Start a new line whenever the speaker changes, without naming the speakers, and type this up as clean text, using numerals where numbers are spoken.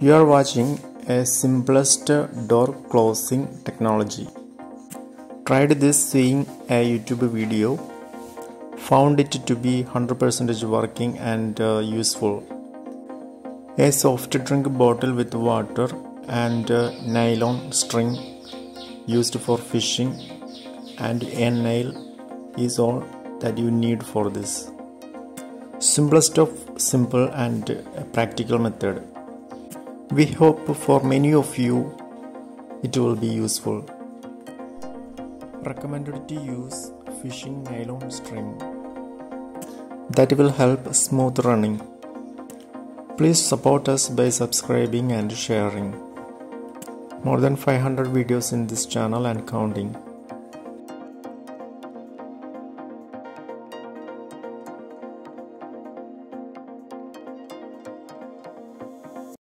You are watching a simplest door closing technology. Tried this seeing a YouTube video, found it to be 100% working and useful. A soft drink bottle with water and nylon string used for fishing and a nail is all that you need for this. Simplest of simple and practical method. We hope for many of you it will be useful. Recommended to use fishing nylon string that will help smooth running. Please support us by subscribing and sharing. More than 500 videos in this channel and counting.